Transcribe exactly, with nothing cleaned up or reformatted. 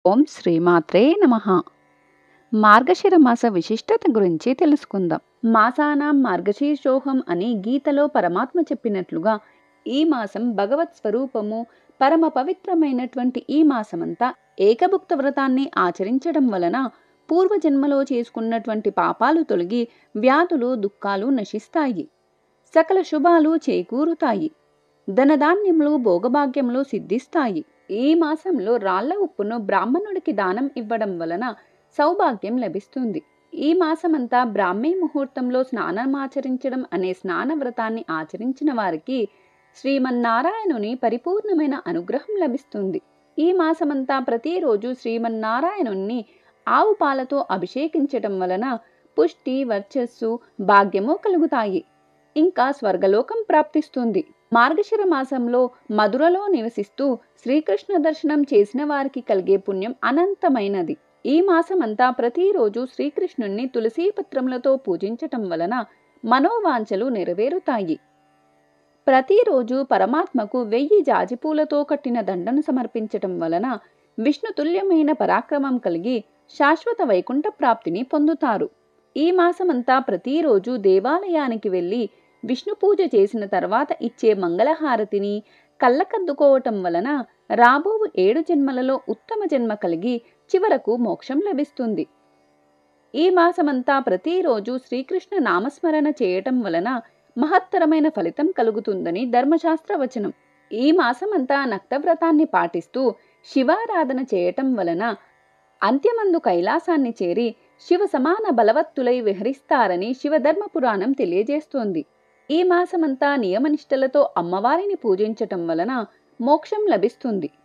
ఓం శ్రీమాత్రే నమః. మార్గశిర మాస విశిష్టత గురించి తెలుసుకుందాం. మాసానాం మార్గశీర్షోహం అని గీతలో పరమాత్మ చెప్పినట్లుగా ఈ మాసం భగవత్ స్వరూపము, పరమ పవిత్రమైనటువంటి ఈ మాసమంతా ఏకభుక్త వ్రతాన్ని ఆచరించడం వలన పూర్వజన్మలో చేసుకున్నటువంటి పాపాలు తొలగి వ్యాధులు దుఃఖాలు నశిస్తాయి, సకల శుభాలు చేకూరుతాయి, ధనధాన్యములు భోగభాగ్యములు సిద్ధిస్తాయి. ఈ మాసంలో రాళ్ల ఉప్పును బ్రాహ్మణుడికి దానం ఇవ్వడం వలన సౌభాగ్యం లభిస్తుంది. ఈ మాసమంతా బ్రాహ్మీ ముహూర్తంలో స్నానమాచరించడం అనే స్నాన వ్రతాన్ని ఆచరించిన వారికి శ్రీమన్నారాయణుని పరిపూర్ణమైన అనుగ్రహం లభిస్తుంది. ఈ మాసమంతా ప్రతిరోజు శ్రీమన్నారాయణుణ్ణి ఆవు పాలతో అభిషేకించటం వలన పుష్టి, వర్చస్సు, భాగ్యము కలుగుతాయి. ఇంకా స్వర్గలోకం ప్రాప్తిస్తుంది. మార్గశిర మాసంలో మధురలో నివసిస్తూ శ్రీకృష్ణ దర్శనం చేసిన వారికి కలిగే పుణ్యం అనంతమైనది. ఈ మాసమంతా ప్రతిరోజు శ్రీకృష్ణుణ్ణి తులసీ పత్రములతో పూజించటం వలన మనోవాంఛలు నెరవేరుతాయి. ప్రతిరోజు పరమాత్మకు వెయ్యి జాజిపూలతో కట్టిన దండను సమర్పించటం వలన విష్ణుతుల్యమైన పరాక్రమం కలిగి శాశ్వత వైకుంఠ ప్రాప్తిని పొందుతారు. ఈ మాసమంతా ప్రతిరోజు దేవాలయానికి వెళ్ళి విష్ణు పూజ చేసిన తర్వాత ఇచ్చే మంగళహారతిని కళ్ళకద్దుకోవటం వలన రాబో ఏడు జన్మలలో ఉత్తమ జన్మ కలిగి చివరకు మోక్షం లభిస్తుంది. ఈ మాసమంతా ప్రతిరోజు శ్రీకృష్ణ నామస్మరణ చేయటం వలన మహత్తరమైన ఫలితం కలుగుతుందని ధర్మశాస్త్ర వచనం. ఈ మాసమంతా నక్తవ్రతాన్ని పాటిస్తూ శివారాధన చేయటం వలన అంత్యమందు కైలాసాన్ని చేరి శివ సమాన బలవత్తులై విహరిస్తారని శివధర్మ పురాణం తెలియజేస్తోంది. ఈ మాసమంతా నియమనిష్టలతో అమ్మవారిని పూజించటం వలన మోక్షం లభిస్తుంది.